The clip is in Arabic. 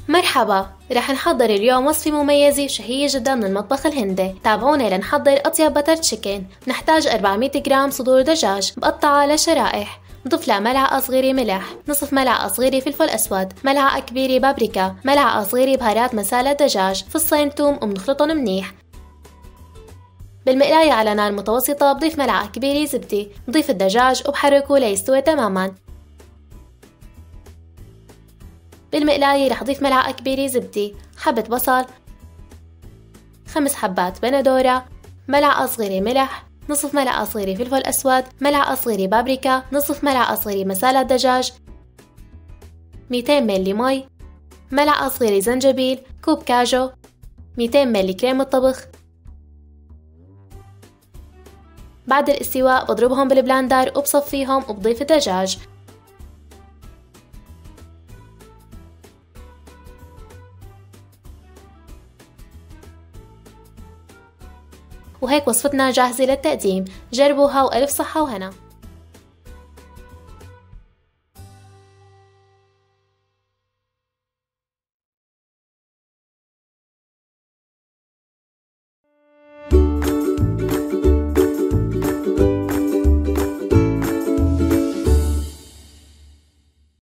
مرحبا، رح نحضر اليوم وصفة مميزة وشهية جدا من المطبخ الهندي. تابعونا لنحضر أطيب بتر تشيكن. نحتاج 400 جرام صدور دجاج مقطعة لشرائح. نضيف لها ملعقة صغيرة ملح، نصف ملعقة صغيرة فلفل أسود، ملعقة كبيرة بابريكا، ملعقة صغيرة بهارات مسالة دجاج، فصين توم وبنخلطهم منيح. بالمقلاية على نار متوسطة بضيف ملعقة كبيرة زبدة، بضيف الدجاج وبحركه ليستوي تماما. بالمقلاية رح ضيف ملعقة كبيرة زبدة، حبة بصل، 5 حبات بندورة، ملعقة صغيرة ملح، نصف ملعقة صغيرة فلفل أسود، ملعقة صغيرة بابريكا، نصف ملعقة صغيرة مسالة دجاج، 200 ملي مي، ملعقة صغيرة زنجبيل، كوب كاجو، 200 ملي كريمة طبخ. بعد الاستواء بضربهم بالبلاندر وبصفيهم وبضيف الدجاج. وهيك وصفتنا جاهزة للتقديم. جربوها وألف صحة وهنا.